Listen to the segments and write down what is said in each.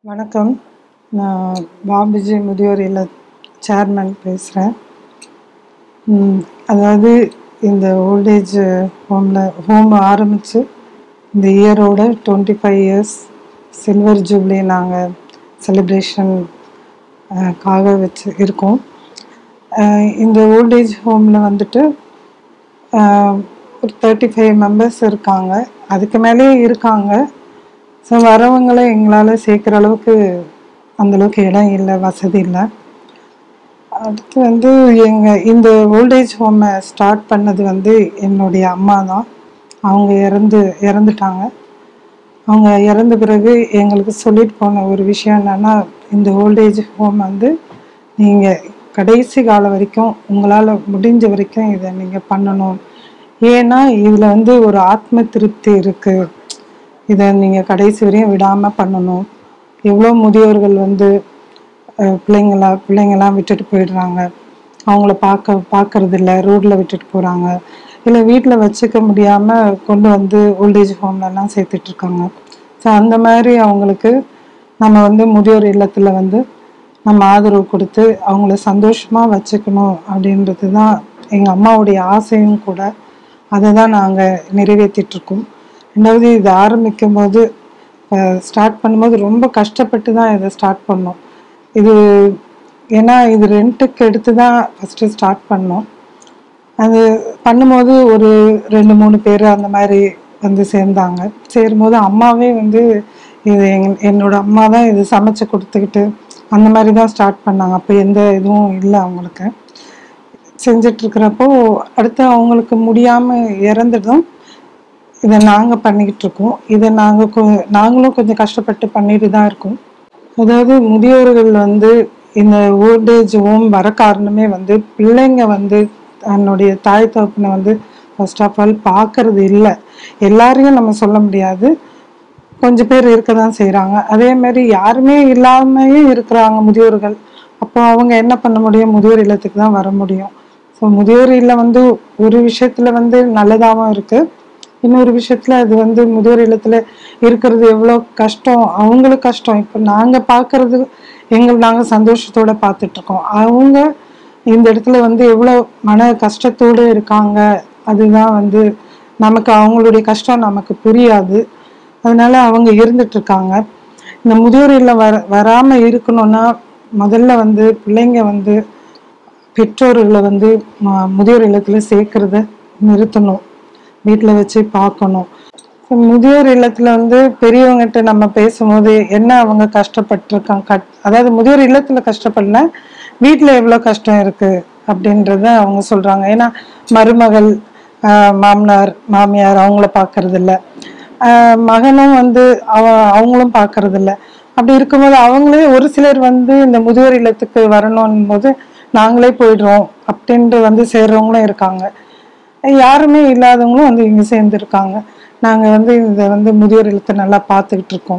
வணக்கம். நான் பாபுஜி முதியோர் இல்ல சேர்மன் பேசுகிறேன். அதாவது இந்த ஓல்டேஜ் ஹோம் ஆரம்பித்து இந்த இயரோட 25 இயர்ஸ் சில்வர் ஜூப்ளி நாங்கள் செலிப்ரேஷன் காக வச்சு இருக்கோம். இந்த ஓல்டேஜ் ஹோமில் வந்துட்டு ஒரு 35 மெம்பர்ஸ் இருக்காங்க, அதுக்கு மேலே இருக்காங்க. ஸோ வரவங்களை எங்களால் சேர்க்குற அளவுக்கு அந்தளவுக்கு இடம் இல்லை, வசதி இல்லை. அடுத்து வந்து இந்த ஓல்டேஜ் ஹோமை ஸ்டார்ட் பண்ணது வந்து என்னுடைய அம்மா தான். அவங்க இறந்துட்டாங்க. அவங்க இறந்த பிறகு எங்களுக்கு சொல்லிட்டு போன ஒரு விஷயம் என்னென்னா, இந்த ஓல்டேஜ் ஹோம் வந்து நீங்கள் கடைசி காலம் வரைக்கும் உங்களால் முடிஞ்ச வரைக்கும் இதை நீங்கள் பண்ணணும். ஏன்னா இதில் வந்து ஒரு ஆத்ம திருப்தி இருக்குது. இதை நீங்கள் கடைசி வரையும் விடாமல் பண்ணணும். எவ்வளோ முதியோர்கள் வந்து பிள்ளைங்களாம் விட்டுட்டு போயிடுறாங்க, அவங்கள பார்க்கறதில்ல, ரோட்டில் விட்டுட்டு போகிறாங்க, இல்லை வீட்டில் வச்சுக்க முடியாமல் கொண்டு வந்து ஓல்டேஜ் ஹோம்லலாம் சேர்த்துட்ருக்காங்க. ஸோ அந்த மாதிரி அவங்களுக்கு நம்ம வந்து முதியோர் இல்லத்தில் வந்து நம்ம ஆதரவு கொடுத்து அவங்கள சந்தோஷமாக வச்சுக்கணும் அப்படின்றது தான் எங்கள் அம்மாவுடைய ஆசையும் கூட. அதை தான் நாங்கள் நிறைவேற்றிட்டுருக்கோம். ரெண்டாவது, இது ஆரம்பிக்கும் போது ஸ்டார்ட் பண்ணும்போது ரொம்ப கஷ்டப்பட்டு தான் இதை ஸ்டார்ட் பண்ணோம். ஏன்னா இது ரெண்ட்டுக்கு எடுத்து தான் ஃபஸ்ட்டு ஸ்டார்ட் பண்ணோம். அது பண்ணும்போது ஒரு 2-3 பேர் அந்த மாதிரி வந்து சேர்ந்தாங்க. சேரும்போது அம்மாவே வந்து இது என்னோட அம்மா தான் இது சமைச்சு கொடுத்துக்கிட்டு அந்த மாதிரி தான் ஸ்டார்ட் பண்ணாங்க. அப்போ எந்த இதுவும் இல்லை அவங்களுக்கு. செஞ்சிட்ருக்கிறப்போ அடுத்து அவங்களுக்கு முடியாமல் இறந்துடும். இதை நாங்கள் பண்ணிக்கிட்டு இருக்கோம். இதை நாங்களும் கொஞ்சம் கஷ்டப்பட்டு பண்ணிட்டு தான் இருக்கோம். அதாவது முதியோர்கள் வந்து இந்த ஓல்டேஜ் ஹோம் வர காரணமே வந்து பிள்ளைங்க வந்து தன்னுடைய தாய் தகப்பனை வந்து ஃபர்ஸ்ட் ஆஃப் ஆல் பார்க்கறது இல்லை. எல்லாரையும் நம்ம சொல்ல முடியாது, கொஞ்சம் பேர் இருக்க தான் செய்கிறாங்க. அதேமாரி யாருமே இல்லாமையும் இருக்கிறாங்க முதியோர்கள். அப்போ அவங்க என்ன பண்ண முடியும்? முதியோர் இல்லத்துக்கு தான் வர முடியும். ஸோ முதியோர் இல்லம் வந்து ஒரு விஷயத்தில் வந்து நல்லதாகவும் இருக்குது, இன்னொரு விஷயத்தில் அது வந்து முதியோர் இல்லத்தில் இருக்கிறது எவ்வளோ கஷ்டம், அவங்களுக்கு கஷ்டம். இப்போ நாங்கள் பார்க்குறது நாங்கள் சந்தோஷத்தோடு பார்த்துட்ருக்கோம். அவங்க இந்த இடத்துல வந்து எவ்வளோ மன கஷ்டத்தோடு இருக்காங்க. அதுதான் வந்து நமக்கு அவங்களுடைய கஷ்டம் நமக்கு புரியாது. அதனால் அவங்க இருந்துகிட்ருக்காங்க. இந்த முதியோர் இல்லம் வராமல் இருக்கணும்னா முதல்ல வந்து பிள்ளைங்க வந்து பெற்றோர்களை வந்து முதியோர் இல்லத்தில் சேர்க்குறத நிறுத்தணும், வீட்டில் வச்சு பார்க்கணும். முதியோர் இல்லத்தில் வந்து பெரியவங்ககிட்ட நம்ம பேசும்போது என்ன அவங்க கஷ்டப்பட்டுருக்காங்க, அதாவது முதியோர் இல்லத்தில் கஷ்டப்படல, வீட்டில் எவ்வளோ கஷ்டம் இருக்குது அப்படின்றத அவங்க சொல்கிறாங்க. ஏன்னா மருமகள், மாமனார் மாமியார் அவங்கள பார்க்கறதில்ல, மகனும் வந்து அவங்களும் பார்க்கறதில்ல. அப்படி இருக்கும்போது அவங்களே ஒரு சிலர் வந்து இந்த முதியோர் இல்லத்துக்கு வரணும் போது நாங்களே போயிடுறோம் அப்படின்ட்டு வந்து சேர்றவங்களும் இருக்காங்க. யாருமே இல்லாதவங்களும் வந்து இங்கே சேர்ந்துருக்காங்க. நாங்கள் வந்து இதை வந்து முதியோர் இல்லத்தை நல்லா பார்த்துக்கிட்டு இருக்கோம்.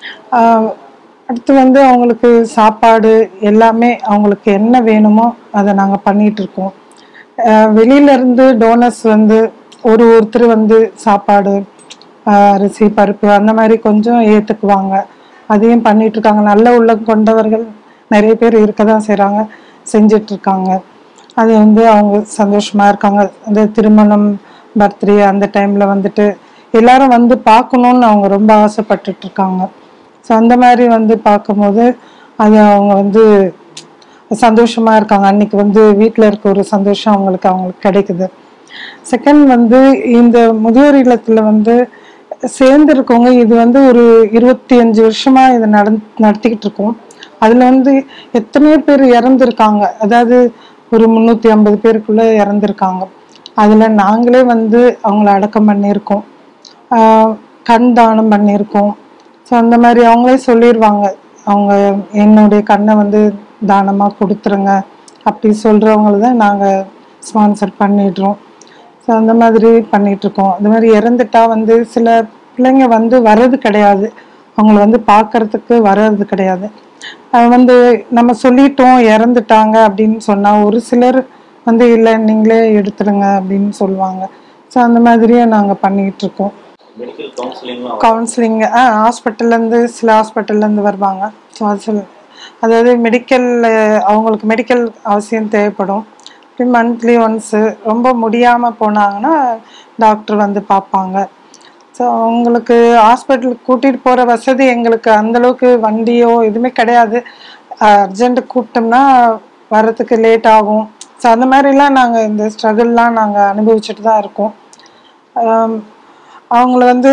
அடுத்து வந்து அவங்களுக்கு சாப்பாடு எல்லாமே அவங்களுக்கு என்ன வேணுமோ அதை நாங்கள் பண்ணிகிட்ருக்கோம். வெளியிலேருந்து டோனர்ஸ் வந்து ஒருத்தர் வந்து சாப்பாடு, அரிசி, பருப்பு அந்த மாதிரி கொஞ்சம் ஏற்றுக்குவாங்க. அதையும் பண்ணிகிட்ருக்காங்க. நல்ல உள்ளம் கொண்டவர்கள் நிறைய பேர் இருக்க தான் செய்கிறாங்க, செஞ்சிட்ருக்காங்க. அது வந்து அவங்க சந்தோஷமாக இருக்காங்க. அந்த திருமணம், பர்த்டே அந்த டைமில் வந்துட்டு எல்லாரும் வந்து பார்க்கணுன்னு அவங்க ரொம்ப ஆசைப்பட்டுட்ருக்காங்க. ஸோ அந்த மாதிரி வந்து பார்க்கும்போது அது அவங்க வந்து சந்தோஷமாக இருக்காங்க. அன்றைக்கி வந்து வீட்டில் இருக்க ஒரு சந்தோஷம் அவங்களுக்கு கிடைக்குது. செகண்ட் வந்து இந்த முதியோர் இல்லத்தில் வந்து சேர்ந்துருக்கவங்க இது வந்து ஒரு 25 வருஷமாக இதை நடத்திக்கிட்டு இருக்கோம். அதில் வந்து எத்தனையோ பேர் இறந்துருக்காங்க. அதாவது ஒரு 350 பேருக்குள்ளே இறந்துருக்காங்க. அதில் நாங்களே வந்து அவங்கள அடக்கம் பண்ணியிருக்கோம், கண் தானம் பண்ணியிருக்கோம். ஸோ அந்த மாதிரி அவங்களே சொல்லிடுவாங்க, அவங்க என்னுடைய கண்ணை வந்து தானமாக கொடுத்துருங்க அப்படி சொல்கிறவங்கள தான் நாங்கள் ஸ்பான்சர் பண்ணிடுறோம். ஸோ அந்த மாதிரி பண்ணிகிட்ருக்கோம். அது மாதிரி இறந்துட்டா வந்து சில பிள்ளைங்க வந்து வர்றது கிடையாது, அவங்கள வந்து பார்க்குறதுக்கு வர்றது கிடையாது. வந்து நம்ம சொல்லிட்டோம் இறந்துட்டாங்க அப்படின்னு சொன்னால் ஒரு சிலர் வந்து இல்லை நீங்களே எடுத்துடுங்க அப்படின்னு சொல்லுவாங்க. ஸோ அந்த மாதிரியே நாங்கள் பண்ணிகிட்ருக்கோம். மெடிக்கல் கவுன்சிலிங்லாம் கவுன்சிலிங் ஹாஸ்பிட்டல்லேருந்து சில ஹாஸ்பிட்டல்லேருந்து வருவாங்க. ஸோ அது அதாவது மெடிக்கல் அவங்களுக்கு மெடிக்கல் அவசியம் தேவைப்படும். மந்த்லி ஒன்ஸு ரொம்ப முடியாமல் போனாங்கன்னா டாக்டர் வந்து பார்ப்பாங்க. ஸோ அவங்களுக்கு ஹாஸ்பிட்டலுக்கு கூட்டிகிட்டு போகிற வசதி எங்களுக்கு அந்தளவுக்கு வண்டியோ எதுவுமே கிடையாது. அர்ஜென்ட்டு கூப்பிட்டோம்னா வர்றதுக்கு லேட் ஆகும். ஸோ அந்த மாதிரிலாம் நாங்கள் இந்த ஸ்ட்ரகிள்லாம் நாங்கள் அனுபவிச்சுட்டு தான் இருக்கோம். அவங்கள வந்து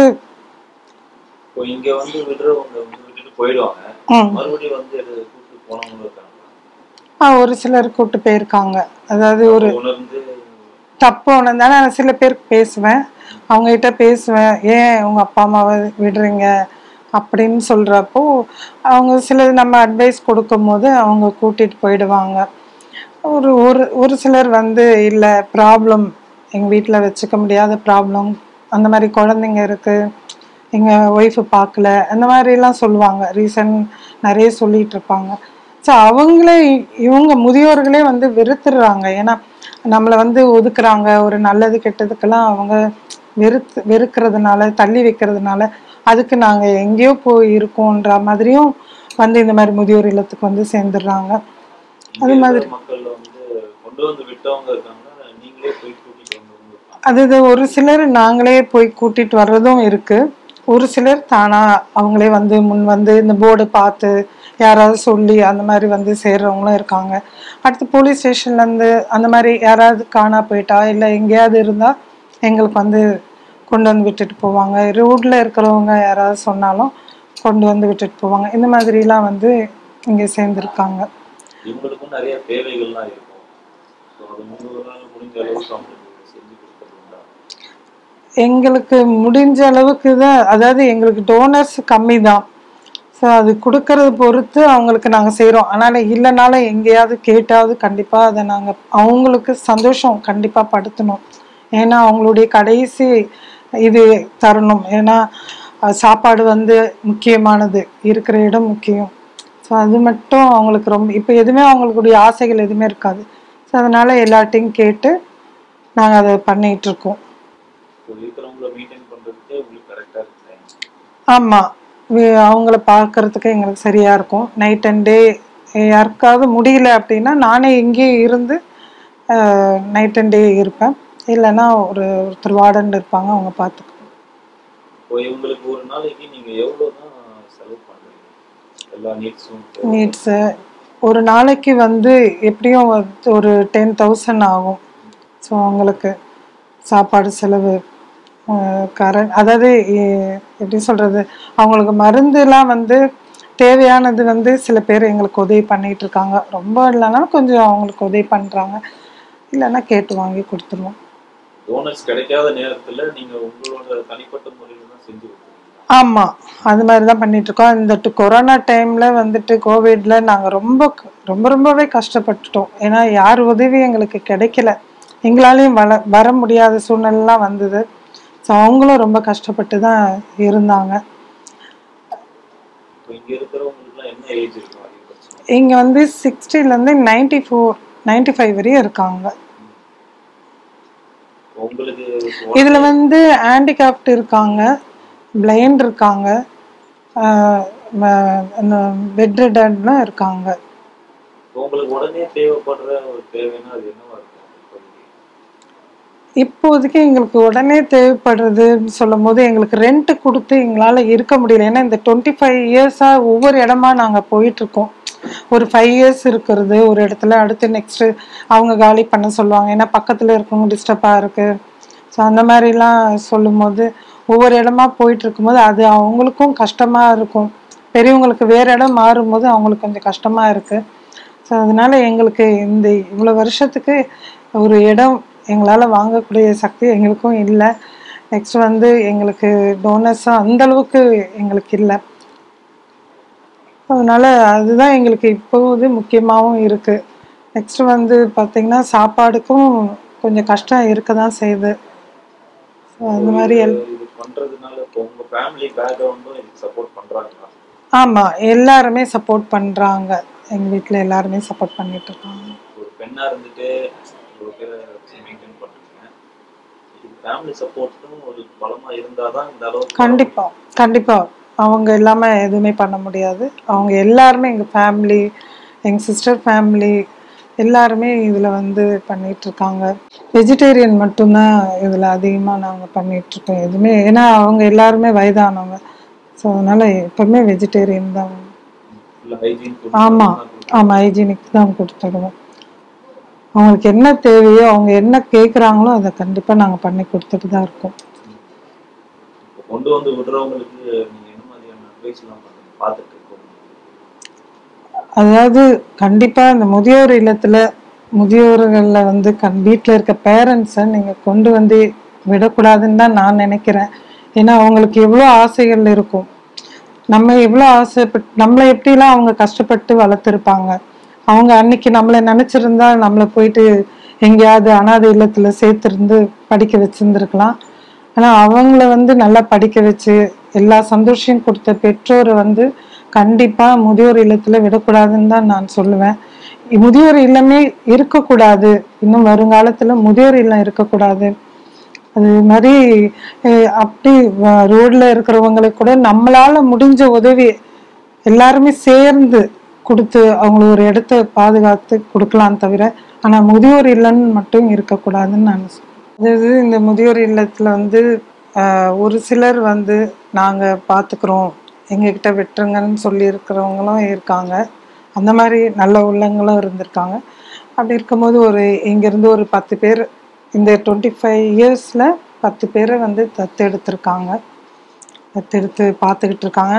இப்போ இங்க வந்து விடுறவங்க வந்து விட்டுட்டு போயிடுவாங்க, மறுபடியும் வந்து கூப்பிட்டு போனவங்க இருக்காங்க. ஒரு சிலர் கூப்பிட்டு போயிருக்காங்க. அதாவது ஒரு உணர்ந்து தப்பு உணர்ந்தாலும் நான் சில பேருக்கு பேசுவேன், அவங்ககிட்ட பேசுவேன், ஏன் உங்கள் அப்பா அம்மாவை விடுறீங்க அப்படின்னு சொல்கிறப்போ அவங்க சிலது நம்ம அட்வைஸ் கொடுக்கும் போது அவங்க கூட்டிகிட்டு போயிடுவாங்க. ஒரு ஒரு ஒரு சிலர் வந்து இல்லை ப்ராப்ளம் எங்கள் வீட்டில் வச்சுக்க முடியாத ப்ராப்ளம், அந்த மாதிரி குழந்தைங்க இருக்குது, எங்கள் ஒய்ஃபு பார்க்கல, அந்த மாதிரிலாம் சொல்லுவாங்க. ரீசன் நிறைய சொல்லிகிட்டு இருப்பாங்க. ஸோ அவங்களே இவங்க முதியோர்களே வந்து வெறுத்துடுறாங்க. ஏன்னா நம்மளை வந்து ஒதுக்குறாங்க, ஒரு நல்லது கெட்டதுக்கெல்லாம் அவங்க வெறுக்கிறதுனால தள்ளி வைக்கிறதுனால அதுக்கு நாங்கள் எங்கேயோ போய் இருக்கோன்ற மாதிரியும் வந்து இந்த மாதிரி முதியோர் இல்லத்துக்கு வந்து சேர்ந்துடுறாங்க. அது மாதிரி மக்கள் வந்து கொண்டு வந்து விட்டவங்க இருக்காங்க, நீங்களே போய் கூட்டிட்டு வந்தவங்க இருக்காங்க. அது ஒரு சிலர் நாங்களே போய் கூட்டிட்டு வர்றதும் இருக்கு. ஒரு சிலர் தானா அவங்களே வந்து முன் வந்து இந்த போர்டு பார்த்து யாராவது சொல்லி அந்த மாதிரி வந்து சேர்றவங்களும் இருக்காங்க. அடுத்து போலீஸ் ஸ்டேஷன்லேருந்து அந்த மாதிரி யாராவது காணா போயிட்டா இல்லை எங்கேயாவது இருந்தால் எங்களுக்கு வந்து கொண்டு வந்து விட்டுட்டு போவாங்க. ரோட்டில் இருக்கிறவங்க யாராவது சொன்னாலும் கொண்டு வந்து விட்டுட்டு போவாங்க. இந்த மாதிரிலாம் வந்து இங்கே சேர்ந்துருக்காங்க. இவங்களுக்கும் நிறைய தேவைகள்லாம் இருக்கும். ஸோ அது முடிஞ்ச அளவுக்கு அவங்களுக்கு செஞ்சு கொடுத்துருந்தா எங்களுக்கு முடிஞ்ச அளவுக்கு தான். அதாவது எங்களுக்கு டோனர்ஸ் கம்மி தான். ஸோ அது கொடுக்கறது பொறுத்து அவங்களுக்கு நாங்கள் செய்கிறோம். அதனால் இல்லைனாலும் எங்கேயாவது கேட்டாவது கண்டிப்பாக அதை நாங்கள் அவங்களுக்கு சந்தோஷம் கண்டிப்பாக படுத்தணும். ஏன்னா அவங்களுடைய கடைசி இது தரணும். ஏன்னா சாப்பாடு வந்து முக்கியமானது, இருக்கிற இடம் முக்கியம். ஸோ அது மட்டும் அவங்களுக்கு ரொம்ப இப்போ எதுவுமே அவங்களுடைய ஆசைகள் எதுவுமே இருக்காது. ஸோ அதனால் எல்லாத்தையும் கேட்டு நாங்கள் அதை பண்ணிகிட்ருக்கோம். ஆமாம், அவங்கள பார்க்குறதுக்கு எங்களுக்கு சரியாக இருக்கும். நைட் அண்ட் டே யாருக்காவது முடியல அப்படின்னா நானே இங்கேயே இருந்து நைட் அண்ட் டே இருப்பேன். இல்லைன்னா ஒருத்தர் வார்டன் இருப்பாங்க, அவங்க பார்த்துக்கணும். நீட்ஸு ஒரு நாளைக்கு வந்து எப்படியும் ஒரு 10,000 ஆகும். ஸோ அவங்களுக்கு சாப்பாடு செலவு, அதாவது எப்படி சொல்கிறது, அவங்களுக்கு மருந்துலாம் வந்து தேவையானது வந்து சில பேர் எங்களுக்கு உதவி பண்ணிகிட்டு இருக்காங்க. ரொம்ப இல்லைனாலும் கொஞ்சம் அவங்களுக்கு உதவி பண்ணுறாங்க. இல்லைன்னா கேட்டு வாங்கி கொடுத்துருவோம். ஆமாம், அது மாதிரி தான் பண்ணிகிட்ருக்கோம். இந்த கொரோனா டைமில் வந்துட்டு கோவிடில் நாங்கள் ரொம்பவே கஷ்டப்பட்டுட்டோம். ஏன்னா யார் உதவி எங்களுக்கு கிடைக்கல, எங்களாலையும் வர முடியாத சூழ்நிலைலாம் வந்தது. ஸோ அவங்களும் ரொம்ப கஷ்டப்பட்டு தான் இருந்தாங்க. இங்கே வந்து 60லேருந்து 95 வரையும் இருக்காங்க. இதில் வந்து ஹேண்டிகேப்ட் இருக்காங்க, பிளைண்ட் இருக்காங்க, பெட் ரிடன்னா இருக்காங்க. இப்போதைக்கு எங்களுக்கு உடனே தேவைப்படுறது சொல்லும் போது எங்களுக்கு ரெண்ட் கொடுத்து எங்களால் இருக்க முடியல. ஏன்னா இந்த 25 இயர்ஸாக ஒவ்வொரு இடமா நாங்கள் போயிட்டுருக்கோம். ஒரு 5 இயர்ஸ் இருக்கிறது ஒரு இடத்துல, அடுத்து நெக்ஸ்ட்டு அவங்க காலி பண்ண சொல்லுவாங்க. ஏன்னா பக்கத்தில் இருக்கவங்க டிஸ்டர்பாக இருக்குது. ஸோ அந்த மாதிரிலாம் சொல்லும் போது ஒவ்வொரு இடமா போயிட்டு இருக்கும்போது அது அவங்களுக்கும் கஷ்டமாக இருக்கும். பெரியவங்களுக்கு வேறு இடம் மாறும்போது அவங்களுக்கு கொஞ்சம் கஷ்டமாக இருக்குது. ஸோ அதனால எங்களுக்கு இந்த இவ்வளோ வருஷத்துக்கு ஒரு இடம் எங்களால் வாங்கக்கூடிய சக்தி எங்களுக்கும் இல்லை. நெக்ஸ்ட் வந்து எங்களுக்கு டோனர்ஸும் அந்தளவுக்கு எங்களுக்கு இல்லை. அதனால் அதுதான் எங்களுக்கு இப்போது முக்கியமாகவும் இருக்குது. நெக்ஸ்ட் வந்து பார்த்திங்கன்னா சாப்பாடுக்கும் கொஞ்சம் கஷ்டம் இருக்க தான் செய்யுது. அந்த மாதிரி ஆமாம், எல்லாருமே சப்போர்ட் பண்ணுறாங்க. எங்கள் வீட்டில் எல்லாருமே சப்போர்ட் பண்ணிட்டு இருக்காங்க. ஃபேமிலி சப்போர்ட்டும் ஒரு பலமா இருந்தாதான் இந்த அளவுக்கு கண்டிப்பா கண்டிப்பா அவங்க இல்லாம எதுவுமே பண்ண முடியாது. அவங்க எல்லாருமே எங்க ஃபேமிலி, எங்க சிஸ்டர் ஃபேமிலி எல்லாருமே இதுல வந்து பண்ணிட்டு இருக்காங்க. வெஜிடேரியன் மட்டும்தான் இதுல அதிகமா நாங்க பண்ணிட்டு இருக்கோம். எதுவுமே ஏன்னா அவங்க எல்லாருமே வயதானவங்க. ஸோ அதனால எப்பவுமே வெஜிடேரியன் தான். ஹைஜீன் ஆமா ஆமா ஹைஜீனிக் தான் கொடுத்துடுவோம். அவங்களுக்கு என்ன தேவையோ அவங்க என்ன கேட்குறாங்களோ அதை கண்டிப்பா நாங்க பண்ணி கொடுத்துட்டு தான் இருக்கோம். கொண்டு வந்து விடுறவங்களுக்கு நீங்க என்ன மாதிரியான அட்வைஸ் எல்லாம் பார்த்துட்டு இருக்கோம்? அதாவது கண்டிப்பா இந்த முதியோர் இல்லத்துல முதியோர்கள்ல வந்து வீட்டில் இருக்க பேரண்ட்ஸை நீங்க கொண்டு வந்து விடக்கூடாதுன்னு தான் நான் நினைக்கிறேன். ஏன்னா அவங்களுக்கு எவ்வளோ ஆசைகள் இருக்கும். நம்ம எவ்வளோ ஆசைப்பட்டு நம்மளை எப்படிலாம் அவங்க கஷ்டப்பட்டு வளர்த்துருப்பாங்க. அவங்க அன்னைக்கு நம்மளை நினைச்சிருந்தா நம்மளை போயிட்டு எங்கேயாவது அனாதை இல்லத்துல சேர்த்துருந்து படிக்க வச்சிருந்துருக்கலாம். ஆனா அவங்கள வந்து நல்லா படிக்க வச்சு எல்லா சந்தோஷம் கொடுத்த பெற்றோரை வந்து கண்டிப்பா முதியோர் இல்லத்துல விடக்கூடாதுன்னு தான் நான் சொல்லுவேன். முதியோர் இல்லமே இருக்கக்கூடாது. இன்னும் வருங்காலத்துல முதியோர் இல்லம் இருக்கக்கூடாது. அது மாதிரி அப்படி ரோட்ல இருக்கிறவங்களுக்கு கூட நம்மளால முடிஞ்ச உதவி எல்லாருமே சேர்ந்து கொடுத்து அவங்கள ஒரு இடத்த பாதுகாத்து கொடுக்கலாம் தவிர ஆனா முதியோர் இல்லன்னு மட்டும் இருக்கக்கூடாதுன்னு நான் சொல்றேன். அதாவது இந்த முதியோர் இல்லத்துல வந்து ஒரு சிலர் வந்து நாங்க பாத்துக்கிறோம் எங்ககிட்ட விட்டுருங்கன்னு சொல்லி இருக்கிறவங்களும் இருக்காங்க. அந்த மாதிரி நல்ல உள்ளங்களும் இருந்திருக்காங்க. அப்படி இருக்கும்போது இங்கிருந்து ஒரு 10 பேர் இந்த 25 இயர்ஸ்ல 10 பேரை வந்து தத்தெடுத்திருக்காங்க. தத்தெடுத்து பார்த்துக்கிட்டு இருக்காங்க.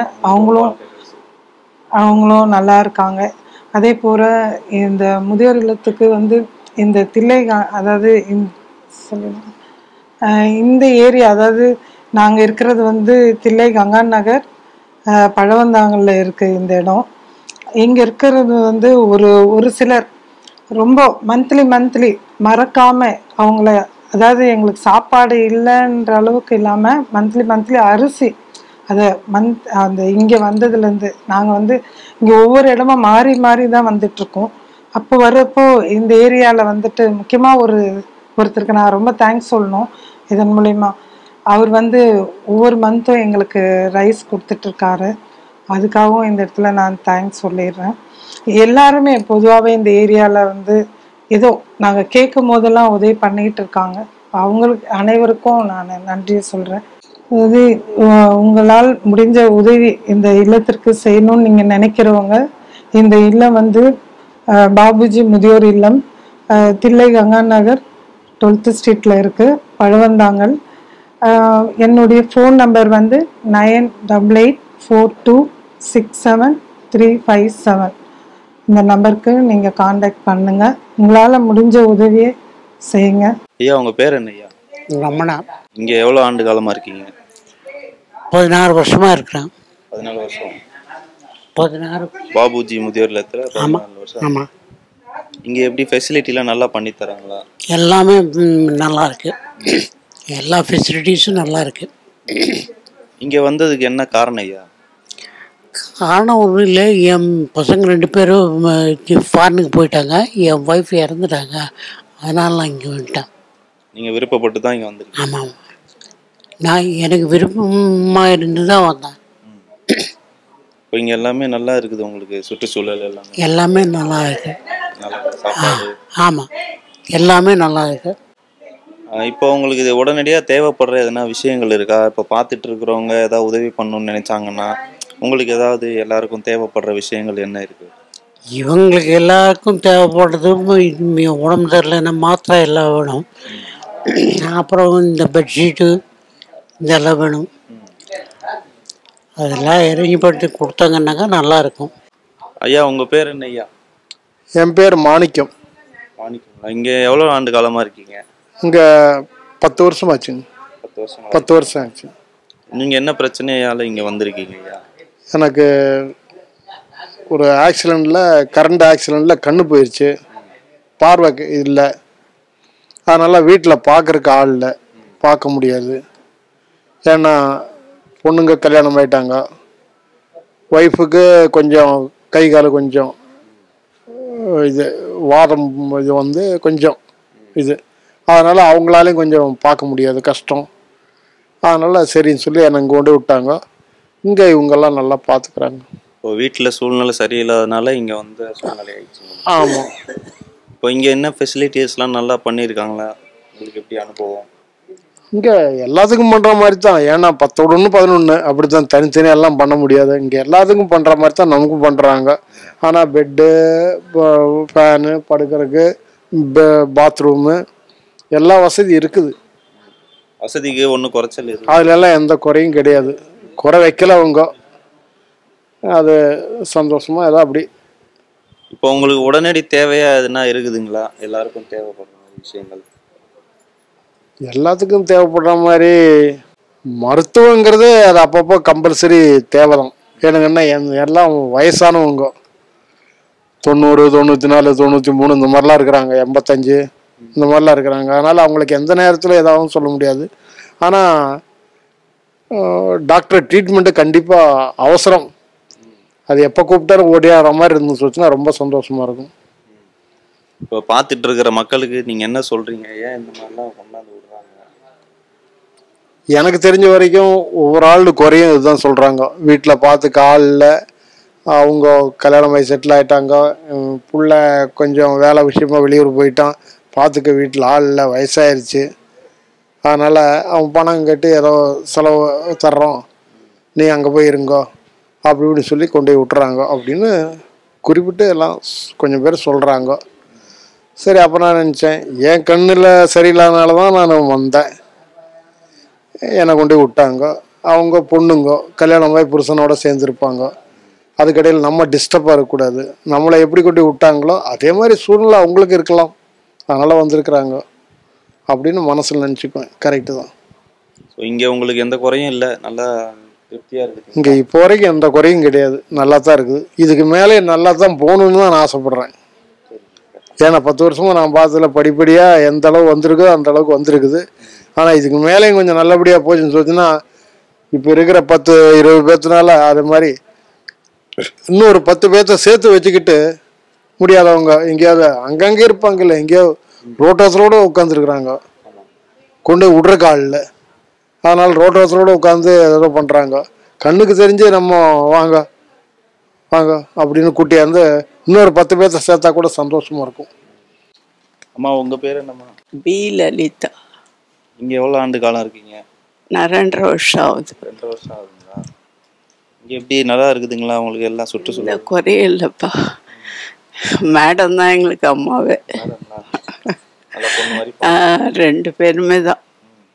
அவங்களும் நல்லா இருக்காங்க. அதே போல இந்த முதியோர் இல்லத்துக்கு வந்து இந்த அதாவது இந்த ஏரியா அதாவது நாங்க இருக்கிறது வந்து தில்லை கங்கா நகர் பழவந்தாங்கல்ல இருக்கு இந்த இடம். இங்க இருக்கிறது வந்து ஒரு சிலர் ரொம்ப மந்த்லி மறக்காம அவங்கள அதாவது எங்களுக்கு சாப்பாடு இல்லைன்ற அளவுக்கு இல்லாம மந்த்லி அரிசி அதை அந்த இங்க வந்ததுலேருந்து நாங்கள் வந்து இங்கே ஒவ்வொரு இடமா மாறி மாறி தான் வந்துட்டு இருக்கோம். அப்போ வர்றப்போ இந்த ஏரியாவில் வந்துட்டு முக்கியமாக ஒருத்தருக்கு நான் ரொம்ப தேங்க்ஸ் சொல்லணும். இதன் மூலயமா அவர் வந்து ஒவ்வொரு மந்த்தும் எங்களுக்கு ரைஸ் கொடுத்துட்ருக்காரு. அதுக்காகவும் இந்த இடத்துல நான் தேங்க்ஸ் சொல்லிடுறேன். எல்லாருமே பொதுவாகவே இந்த ஏரியாவில் வந்து ஏதோ நாங்கள் கேட்கும் போதெல்லாம் உதவி பண்ணிக்கிட்டு இருக்காங்க. அவங்களுக்கு அனைவருக்கும் நான் நன்றியை சொல்கிறேன். அதாவது உங்களால் முடிஞ்ச உதவி இந்த இல்லத்திற்கு செய்யணும்னு நீங்கள் நினைக்கிறவங்க இந்த இல்லம் வந்து பாபுஜி முதியோர் இல்லம் தில்லை கங்கா நகர் 12th ஸ்ட்ரீட்டில் இருக்குது பழவந்தாங்கல். என்னுடைய ஃபோன் நம்பர் வந்து 9884267357. இந்த நம்பருக்கு நீங்கள் காண்டாக்ட் பண்ணுங்கள். உங்களால் முடிஞ்ச உதவியை செய்யுங்க. ஐயா உங்கள் பேர் என்ன ஐயா? ரமணா. இங்கே எவ்வளோ ஆண்டு காலமாக இருக்கீங்க? 16 வருஷமாக இருக்கிறேன். 14 வருஷம். 16 பாபுஜி முதியோர் இல்லத்தில் 14 வருஷம். ஆமாம். இங்கே எப்படி ஃபெசிலிட்டிலாம் நல்லா பண்ணி தராங்களா? எல்லாமே நல்லா இருக்கு. எல்லா ஃபெசிலிட்டிஸும் நல்லா இருக்கு. இங்கே வந்ததுக்கு என்ன காரணம் ஐயா? காரணம் ஒன்றும் இல்லை. என் பசங்க 2 பேரும் ஃபாரினுக்கு போயிட்டாங்க. என் ஒய்ஃப் இறந்துட்டாங்க. அதனால நான் இங்கே வந்துட்டேன். நீங்கள் விருப்பப்பட்டு தான் இங்கே வந்துருக்கீங்க? ஆமாம். நான் எனக்கு விருப்பமாக இருந்து தான் வந்தேன். இப்போ இங்கே எல்லாமே நல்லா இருக்குது. உங்களுக்கு சுற்றுச்சூழல் எல்லாமே நல்லா இருக்கு. சாப்பாடு ஆமாம் எல்லாமே நல்லா இருக்கு. இப்போ உங்களுக்கு இது உடனடியாக தேவைப்படுற எதனா விஷயங்கள் இருக்கா? இப்போ பார்த்துட்டு இருக்கிறவங்க ஏதாவது உதவி பண்ணணும்னு நினைச்சாங்கன்னா உங்களுக்கு ஏதாவது எல்லாருக்கும் தேவைப்படுற விஷயங்கள் என்ன இருக்கு? இவங்களுக்கு எல்லாருக்கும் தேவைப்படுறது உடம்பு சரியில்லைன்னா மாத்திரை எல்லாம் வேணும். அப்புறம் இந்த பெட்ஷீட்டு இதெல்லாம் வேணும். அதெல்லாம் அரேஞ்ச் பண்ணி கொடுத்தாங்கன்னாக்கா நல்லாயிருக்கும். ஐயா உங்கள் பேர் என்ன ஐயா? என் பேர் மாணிக்கம். மாணிக்கம். இங்கே எவ்வளோ ஆண்டு காலமாக இருக்கீங்க? இங்கே 10 வருஷம் ஆச்சுங்க. 10 வருஷம் ஆச்சு. நீங்கள் என்ன பிரச்சனையால் இங்கே வந்திருக்கீங்க ஐயா? எனக்கு ஒரு கரண்ட் ஆக்சிடெண்ட்டில் கண்ணு போயிடுச்சு. பார்வை இல்லை. அதனால் வீட்டில் பார்க்குறக்கு ஆள் இல்லை. பார்க்க முடியாது. ஏன்னா பொண்ணுங்க கல்யாணம் ஆயிட்டாங்க. ஒய்ஃபுக்கு கொஞ்சம் கை கால் கொஞ்சம் இது வாதம் இது வந்து கொஞ்சம் இது அதனால் அவங்களாலையும் கொஞ்சம் பார்க்க முடியாது, கஷ்டம். அதனால் சரின்னு சொல்லி என்னை இங்கே கொண்டு விட்டாங்க. இங்கே இவங்கெல்லாம் நல்லா பார்த்துக்குறாங்க. இப்போ வீட்டில் சூழ்நிலை சரியில்லாதனால இங்கே வந்து சூழ்நிலை ஆயிடுச்சு. ஆமாம். இப்போ இங்கே என்ன ஃபெசிலிட்டிஸ்லாம் நல்லா பண்ணியிருக்காங்களா? உங்களுக்கு எப்படி அனுபவம்? இங்கே எல்லாத்துக்கும் பண்ணுற மாதிரி தான். ஏன்னா 10 11 அப்படி தான், தனித்தனியாக எல்லாம் பண்ண முடியாது. இங்கே எல்லாத்துக்கும் பண்ணுற மாதிரி தான் நமக்கும் பண்ணுறாங்க. ஆனால் பெட்டு, ஃபேனு, படுக்கிறதுக்கு, பாத்ரூமு எல்லா வசதி இருக்குது. வசதிக்கு ஒன்றும் குறைச்சல் இது அதுலெல்லாம் எந்த குறையும் கிடையாது. குறை வைக்கல அவங்க. அது சந்தோஷமாக ஏதோ அப்படி. இப்போ உங்களுக்கு உடனடி தேவையாக எதுனா இருக்குதுங்களா? எல்லாருக்கும் தேவைப்படுற விஷயங்கள் எல்லாத்துக்கும் தேவைப்படுற மாதிரி மருத்துவங்கிறது அது அப்பப்போ கம்பல்சரி தேவை தான். ஏனுங்கன்னா எல்லாம் வயசானவங்க 90, 94, 93 இந்த மாதிரிலாம் இருக்கிறாங்க, 85 இந்த மாதிரிலாம் இருக்கிறாங்க. அதனால் அவங்களுக்கு எந்த நேரத்தில் ஏதாவது சொல்ல முடியாது. ஆனால் டாக்டர் ட்ரீட்மெண்ட்டு கண்டிப்பாக அவசரம். அது எப்போ கூப்பிட்டாலும் ஓடியாடுற மாதிரி இருந்துச்சுன்னா ரொம்ப சந்தோஷமாக இருக்கும். இப்போ பார்த்துட்டு இருக்கிற மக்களுக்கு நீங்கள் என்ன சொல்கிறீங்க? ஏன் இந்த மாதிரிலாம் கொண்டாந்து விடுறாங்க? எனக்கு தெரிஞ்ச வரைக்கும் ஒவ்வொரு ஆளு குறையும் இதுதான் சொல்கிறாங்க. வீட்டில் பார்த்துக்க ஆள் இல்லை, அவங்க கல்யாணம் ஆகி செட்டில் ஆகிட்டாங்க, புள்ள கொஞ்சம் வேலை விஷயமா வெளியூர் போயிட்டான், பார்த்துக்க வீட்டில் ஆள் இல்லை, வயசாயிருச்சு, அதனால் அவன் பணம் கட்டி ஏதோ செலவு தர்றோம், நீ அங்கே போய் இருங்கோ அப்படி இப்படி சொல்லி கொண்டு போய் விட்டுறாங்க அப்படின்னு குறிப்பிட்டு எல்லாம் கொஞ்சம் பேர் சொல்கிறாங்க. சரி, அப்போ நான் நினச்சேன், என் கண்ணில் சரியில்லாதனால தான் நான் வந்தேன். என்னை கொண்டு போய் விட்டாங்க. அவங்க பொண்ணுங்க கல்யாணமாகி புருஷனோட சேர்ந்துருப்பாங்க. அதுக்கடையில் நம்ம டிஸ்டர்பாக இருக்கக்கூடாது. நம்மளை எப்படி கொண்டு விட்டாங்களோ அதே மாதிரி சூழ்நிலை அவங்களுக்கு இருக்கலாம், அதனால் வந்திருக்கிறாங்க அப்படின்னு மனசில் நினச்சிக்குவேன். கரெக்டு தான். ஸோ இங்கே உங்களுக்கு எந்த குறையும் இல்லை, நல்லா திருப்தியாக இருக்குது. இங்கே இப்போ வரைக்கும் எந்த குறையும் கிடையாது, நல்லா தான் இருக்குது. இதுக்கு மேலே நல்லா தான் போகணுன்னு தான் நான் ஆசைப்பட்றேன். ஏன்னா 10 வருஷமாக நான் பார்த்ததுல படிப்படியாக எந்த அளவு வந்திருக்கோ அந்த அளவுக்கு வந்திருக்குது. ஆனால் இதுக்கு மேலேயும் கொஞ்சம் நல்லபடியாக போச்சுன்னு சொல்லிச்சுன்னா இப்போ இருக்கிற 10-20 பேர்த்துனால அது மாதிரி இன்னொரு 10 பேர்த்த சேர்த்து வச்சுக்கிட்டு முடியாதவங்க எங்கேயாவது அங்கங்கே இருப்பாங்கல்ல, எங்கேயோ ரோட்டோசரோடு உட்காந்துருக்குறாங்க, கொண்டு விட்ற காலில். அதனால் ரோட்டோசரோடு உட்காந்து ஏதோ பண்ணுறாங்க. கண்ணுக்கு தெரிஞ்சு நம்ம வாங்க வாங்க அப்படின்னு கூட்டியாந்து இன்னொரு 10 பேர்த்த சேர்த்தா கூட சந்தோஷமாக இருக்கும். அம்மா, உங்கள் பேர் என்னம்மா? பி லலிதா. இங்கே எவ்வளோ ஆண்டு காலம் இருக்கீங்க? நான் 2.5 வருஷம் ஆகுது. 2 வருஷம் ஆகுதுங்களா? இங்கே எப்படி நல்லா இருக்குதுங்களா உங்களுக்கு? எல்லாம் இந்த சுற்றுச்சூழல் குறையே இல்லைப்பா. மேடம் தான் எங்களுக்கு அம்மாவே. நல்லா பொண்ணு மாதிரி 2 பேருமே தான்.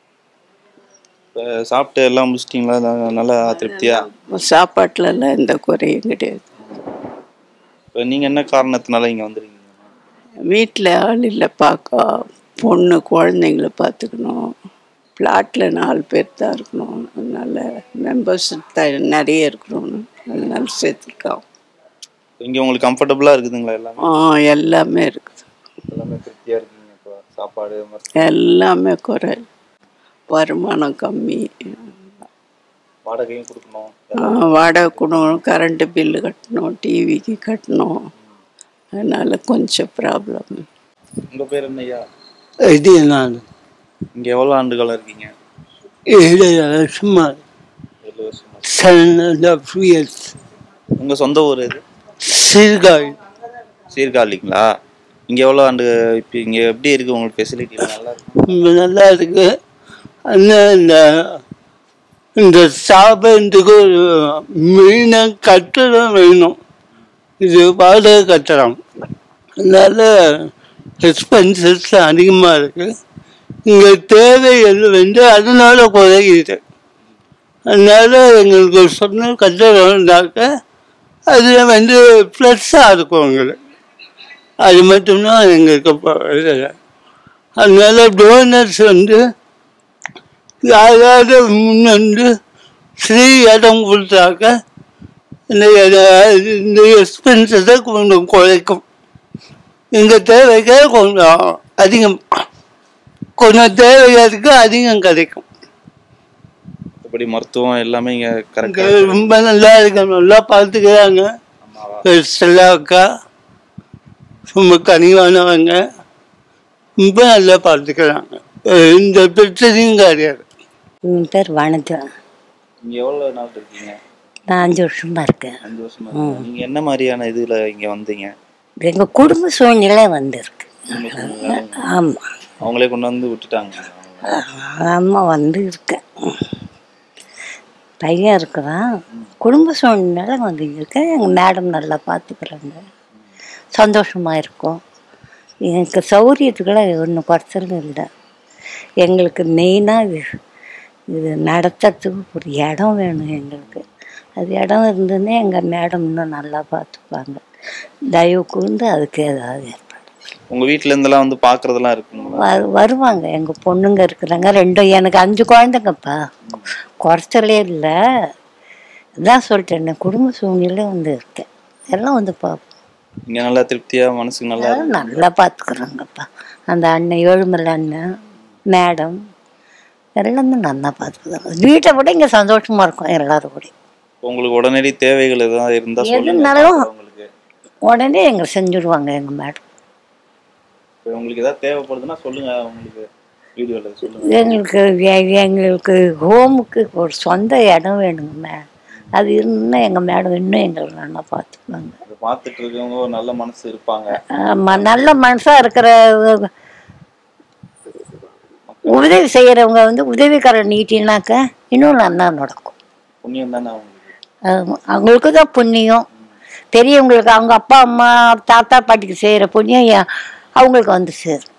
சாப்பிட்டு எல்லாம் முடிச்சிட்டிங்களா? நல்லா திருப்தியா? சாப்பாட்டுலலாம் எந்த குறையும் கிடையாது. இப்போ நீங்கள் என்ன காரணத்தினால இங்கே வந்துருக்கீங்க? வீட்டில் ஆள் இல்லை பார்க்க, பொண்ணு குழந்தைங்கள பார்த்துக்கணும், ஃப்ளாட்டில் 4 பேர் தான் இருக்கணும், அதனால மெம்பர்ஸ் நிறைய இருக்கணும்னு அதனால சேர்த்துருக்கோம். இங்கே உங்களுக்கு கம்ஃபர்டபுளாக இருக்குதுங்களா? எல்லாமே எல்லாமே இருக்குது. எல்லாமே திருப்தியாக இருக்குங்க. இப்போ சாப்பாடு எல்லாமே குறை, வருமானம் கம்மி, வாடகையும் கொடுக்கணும், வாடகை கொடுக்கணும், கரண்ட்டு பில்லு கட்டணும், டிவிக்கு கட்டணும், அதனால கொஞ்சம் ப்ராப்ளம். உங்கள் பேர் என்னய்யா? இது நான் இங்கே எவ்வளோ ஆண்டு காலம் இருக்கீங்க? 7 வருஷமா. 7 வருஷமா. 7.5 years. உங்கள் சொந்த ஊர் எது? சீர்காழி. சீர்காழிங்களா? இங்கே எவ்வளோ ஆண்டு? இப்போ இங்கே எப்படி இருக்குது உங்களுக்கு ஃபெசிலிட்டி? நல்லா இருக்கு. நல்லா இருக்கு. ஆனால் இந்த சாப்பிட்றதுக்கு ஒரு மெயினாக கட்டடம் வேணும். இது வாடகை கட்டடம், அதனால எக்ஸ்பென்சஸ் அதிகமாக இருக்குது. இங்கே தேவைகள் அதனால குறையுது. அதனால எங்களுக்கு சொன்ன கட்டடம் இருந்தாக்க அதில் ஃப்ரெஷ்ஷாக இருக்கும் எங்களுக்கு. அது மட்டும்தான் எங்களுக்கு. அதனால டோனர்ஸ் யாராவது முன்னே ஃப்ரீ இடம் கொடுத்தாக்க இந்த எக்ஸ்பென்சஸை கொஞ்சம் குறைக்கும். எங்கள் தேவைக்கே கொஞ்சம் அதிகம், கொஞ்சம் தேவைக்கு அதிகம் கிடைக்கும். மற்றபடி மருத்துவம் எல்லாமே இங்கே கரெக்டாக ரொம்ப நல்லா இருக்கு, நல்லா பார்த்துக்கிறாங்க. செல்லாக்கா ரொம்ப கனிவானவங்க, இப்போ நல்லா பார்த்துக்கிறாங்க. இந்த பிரச்சனையும் கிடையாது. என் பேர் வனஜா. இங்க எவ்வளவு நாள் இருக்கீங்க? நான் 5 வருஷமா இருக்கேன். 5 வருஷமா இருக்கீங்க. நீங்க என்ன மாதிரியான இதுல இங்க வந்தீங்க? எங்கள் குடும்ப சூழ்நிலை வந்திருக்கு. ஆமாம், அவங்களே கொண்டு வந்து விட்டுட்டாங்க. அம்மா வந்து இருக்கேன். பையன் இருக்கிறான். குடும்ப சூழ்நிலை வந்து இருக்கேன். எங்கள் மேடம் நல்லா பார்த்துக்குறாங்க. சந்தோஷமாக இருக்கும். எனக்கு சௌகரியத்துக்கெல்லாம் ஒன்றும் குறைச்சல் இல்லை. எங்களுக்கு மெயினாக இது நடத்துறதுக்கு ஒரு இடம் வேணும் எங்களுக்கு. அது இடம் இருந்ததுன்னே எங்கள் மேடம் இன்னும் நல்லா பார்த்துப்பாங்க. தயவு கூர்ந்து அதுக்கு ஏதாவது ஏற்பாடு. உங்கள் வீட்டிலேருந்தெல்லாம் வந்து பார்க்குறதெல்லாம் இருக்குங்களா? வருவாங்க. எங்கள் பொண்ணுங்க இருக்கிறாங்க 2. எனக்கு 5 குழந்தைங்கப்பா. குறைச்சலே இல்லை. அதான் சொல்லிட்டேன், குடும்ப சூழ்நிலை வந்து இருக்கேன். எல்லாம் வந்து பார்ப்போம். இங்கே நல்லா திருப்தியாக மனசுக்கு நல்லா பார்த்துக்குறாங்கப்பா. அந்த அண்ணன் ஏழுமலை அண்ணன் மேடம் எல்லாமே நல்லா பார்த்துக்குறாங்க. வீட்டை விட இங்கே சந்தோஷமாக இருக்கும் எல்லாரும் கூட. உங்களுக்கு உடனடி தேவைகள் எதாவது இருந்தால் எதுனாலும் உடனே எங்களை செஞ்சுடுவாங்க எங்கள் மேடம். உங்களுக்கு ஏதாவது தேவைப்படுதுன்னா சொல்லுங்க, உங்களுக்கு வீடியோவில் சொல்லுங்க. எங்களுக்கு ஹோமுக்கு ஒரு சொந்த இடம் வேணுங்க. அது இருந்தால் எங்கள் மேடம் இன்னும் எங்களை நல்லா பார்த்துக்குவாங்க. பார்த்துட்டு இருக்கவங்க ஒரு நல்ல மனசு இருப்பாங்க. நல்ல மனசாக இருக்கிற உதவி செய்கிறவங்க வந்து உதவிக்காரர் நீட்டினாக்க இன்னும் நல்லா நடக்கும். புண்ணியம் தானே அவங்களுக்கு. அவங்களுக்கு தான் புண்ணியம். பெரியவங்களுக்கு அவங்க அப்பா அம்மா தாத்தா பாட்டிக்கு செய்கிற புண்ணியம் அவங்களுக்கு வந்து சேரும்.